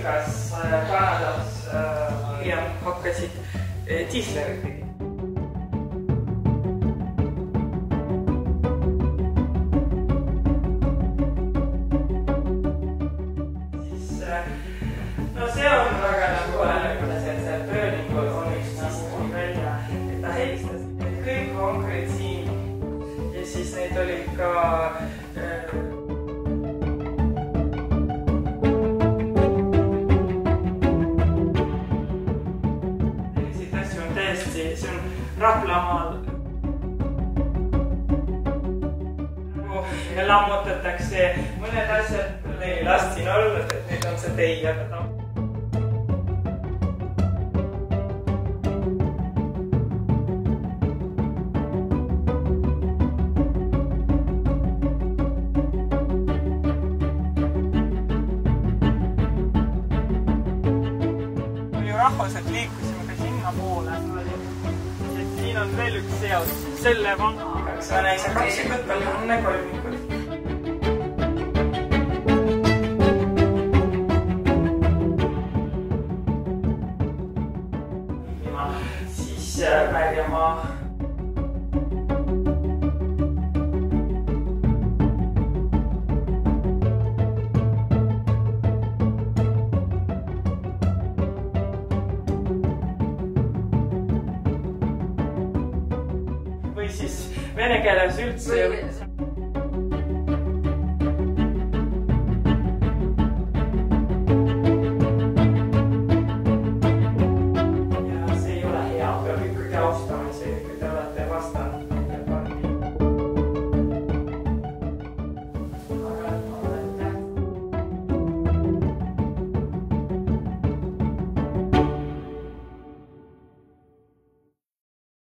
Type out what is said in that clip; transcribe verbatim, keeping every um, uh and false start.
kuningas Kanadas hiljem hakkasid diislerid pidi. No see on väga nagu kuidas see Burning on üks siis tuli välja, et ta helistas. Kõik vankrid siin ja siis neid oli ka selliseid asju on täiesti, see on Raplamaal ja lammutatakse mõned asjad neil last siin olnud, et nüüd on see tei, aga ta palju rahvused liikusime ka sinna poole. Siin on veel üks seos selle vangiga, eks ole, see kaksikut tal on kolmikud. Siis Märjamaa. Või siis vene keeles üldse